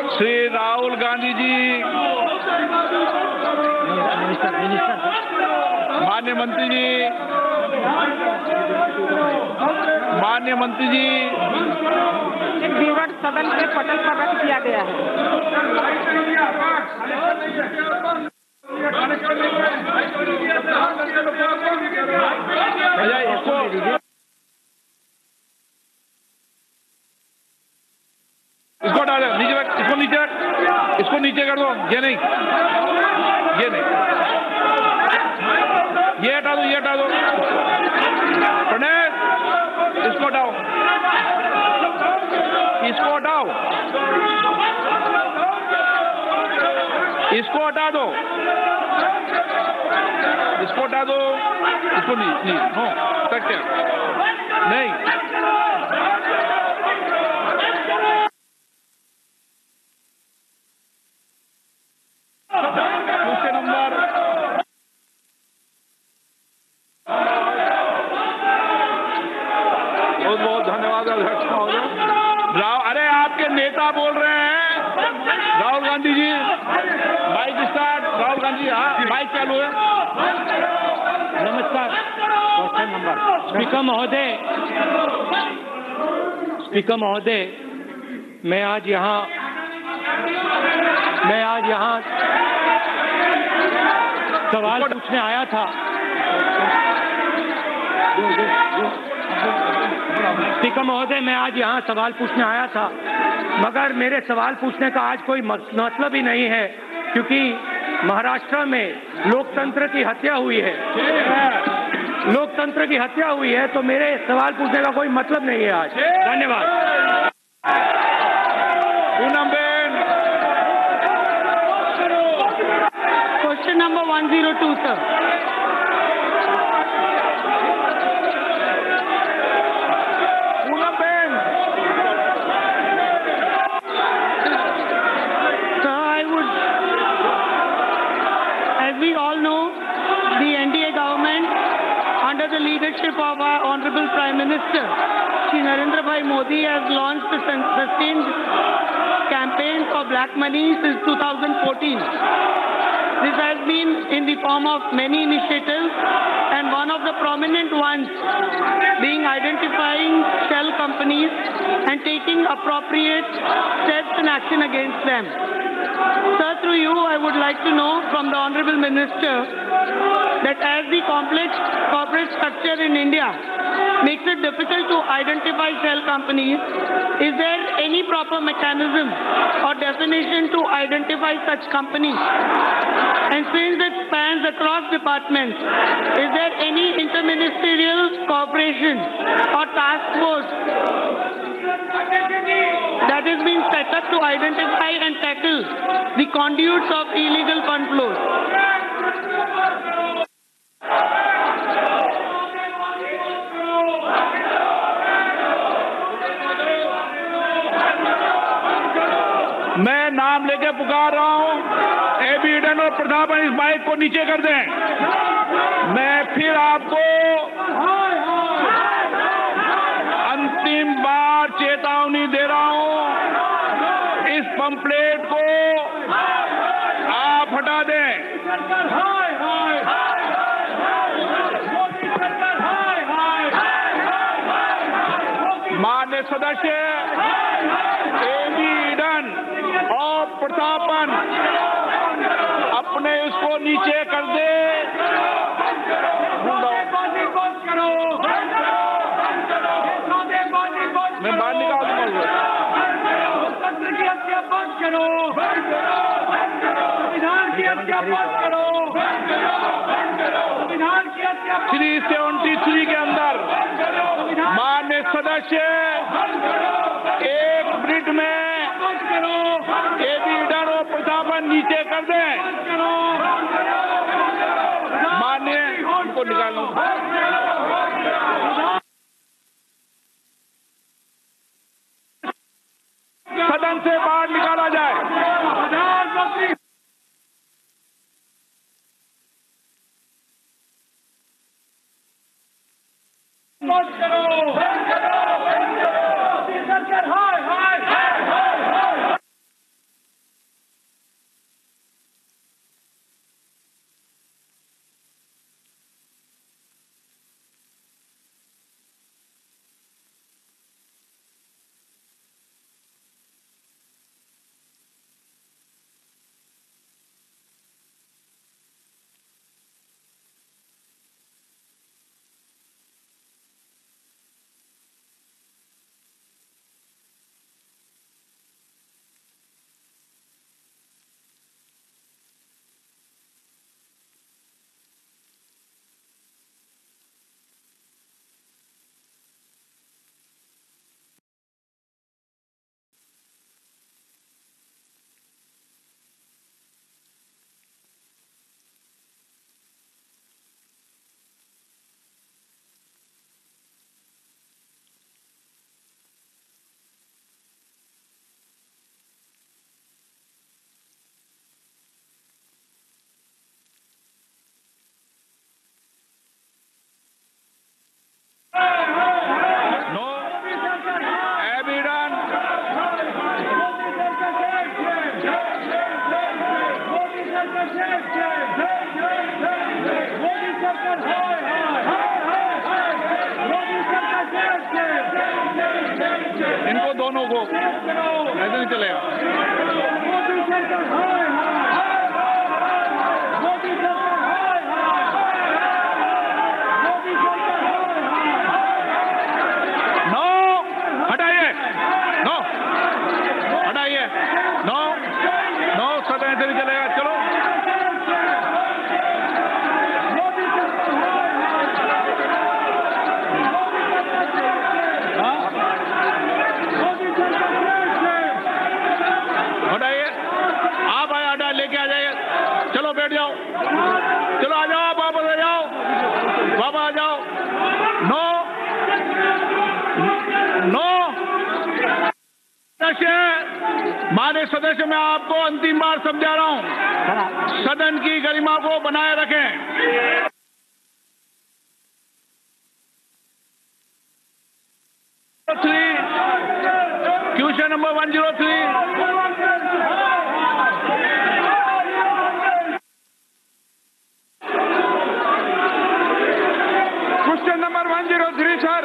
श्री राहुल गांधी जी, माननीय मंत्री जी, माननीय मंत्री जी, एक विवट सदन के पटल पर रख दिया गया है। इसको डालो नीचे, इसको नीचे कर दो। ये नहीं, ये हटा दो, ये हटा दो। प्रणय, इसको हटाओ, इसको हटाओ, इसको हटा दो, इसको हटा दो, इसको नहीं, नो सत्य नहीं। दूसरे नंबर बहुत बहुत धन्यवाद अध्यक्ष महोदय। अरे आपके नेता बोल रहे हैं, राहुल गांधी जी। Mic start. राहुल गांधी, हाँ माइक चालू है। नमस्कार। Question number. स्पीकर महोदय, मैं आज यहाँ सवाल पूछने आया था। स्पीकर महोदय, मैं आज यहाँ सवाल पूछने आया था, मगर मेरे सवाल पूछने का आज कोई मतलब ही नहीं है, क्योंकि महाराष्ट्र में लोकतंत्र की हत्या हुई है, तो मेरे सवाल पूछने का कोई मतलब नहीं है आज। धन्यवाद। Question number 102 sir. Of our Honorable Prime Minister, Shri Narendra Bhai Modi has launched a sustained campaign for black money since 2014. This has been in the form of many initiatives, and one of the prominent ones being identifying shell companies and taking appropriate steps and action against them. Sir, through you, I would like to know from the Honorable Minister that as the complex corporate structure in India makes it difficult to identify shell companies, is there any proper mechanism or definition to identify such companies? And since it spans across departments, is there any interministerial cooperation or task force that has been set up to identify and tackle the conduits of illegal fund flows? मैं नाम लेके पुकार रहा हूं। AB Eden और प्रतापन इस mic को नीचे कर दें। मैं फिर आपको अंतिम बार चेतावनी दे रहा हूं, इस पंपलेट को आप हटा दें। माननीय सदस्य एबी ईडन और प्रतापन अपने इसको नीचे कर दे। मैं बाहर निकाल दूंगा। लोकतंत्र की हत्या बंद करो, संविधान की हत्या बंद करो, संविधान की हत्या 373 के अंदर माननीय सदस्य 1 मिनट में एबी ईडन और प्रतापन नीचे कर दें। माननीय उनको निकालो। सदन से बाहर निकाला जाए। प्रधानमंत्री इनको दोनों को ऐसे नहीं चलेगा। चलो आ जाओ, वापस आ जाओ, वापस आ जाओ। नो नो सदस्य, माननीय सदस्य, मैं आपको अंतिम बार समझा रहा हूं, सदन की गरिमा को बनाए रखें। Question number 103। Question number 103 sir.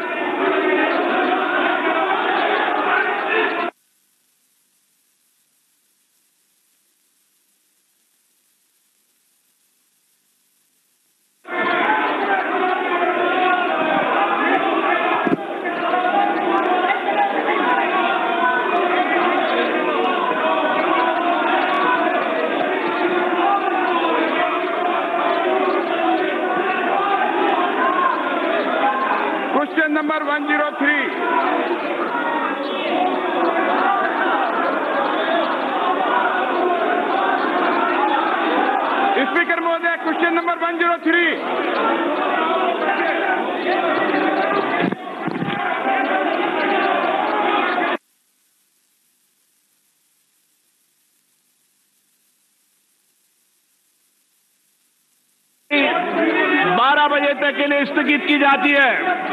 Question number 103। Speaker महोदय, क्वेश्चन नंबर 103। बजे तक के लिए स्थगित की जाती है।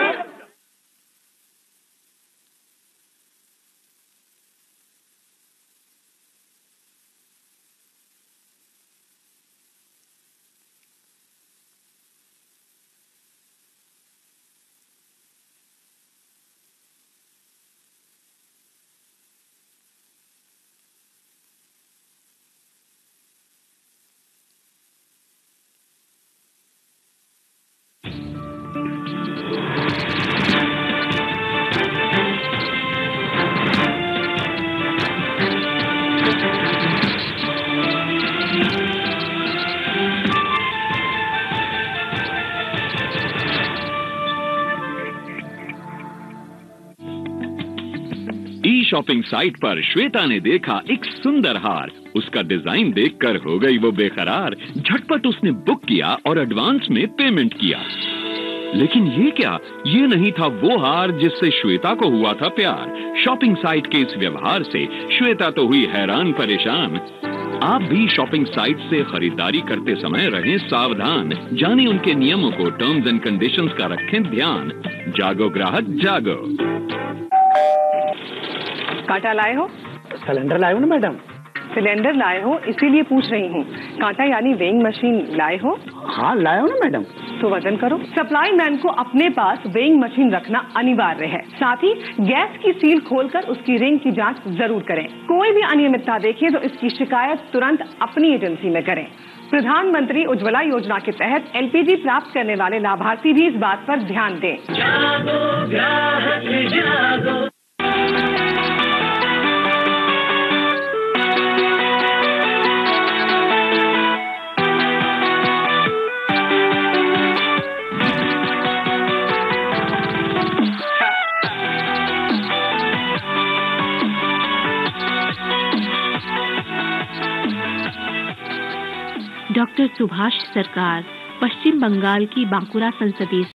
शॉपिंग साइट पर श्वेता ने देखा एक सुंदर हार। उसका डिजाइन देखकर हो गई वो बेकरार। झटपट उसने बुक किया और एडवांस में पेमेंट किया। लेकिन ये क्या, ये नहीं था वो हार जिससे श्वेता को हुआ था प्यार। शॉपिंग साइट के इस व्यवहार से श्वेता तो हुई हैरान परेशान। आप भी शॉपिंग साइट से खरीदारी करते समय रहें सावधान। जानें उनके नियमों को, टर्म्स एंड कंडीशंस का रखें ध्यान। जागो ग्राहक जागो। कांटा लाए हो? सिलेंडर लाए हो ना मैडम? सिलेंडर लाए हो इसीलिए पूछ रही हूँ। कांटा यानी वेइंग मशीन लाए हो? हाँ लाए हो ना मैडम। तो वजन करो। सप्लाई मैन को अपने पास वेइंग मशीन रखना अनिवार्य है। साथ ही गैस की सील खोलकर उसकी रिंग की जांच जरूर करें। कोई भी अनियमितता देखे तो इसकी शिकायत तुरंत अपनी एजेंसी में करें। प्रधानमंत्री उज्ज्वला योजना के तहत एलपीजी प्राप्त करने वाले लाभार्थी भी इस बात पर ध्यान दें। जागो ग्राहक जागो। डॉक्टर सुभाष सरकार, पश्चिम बंगाल की बांकुरा संसदीय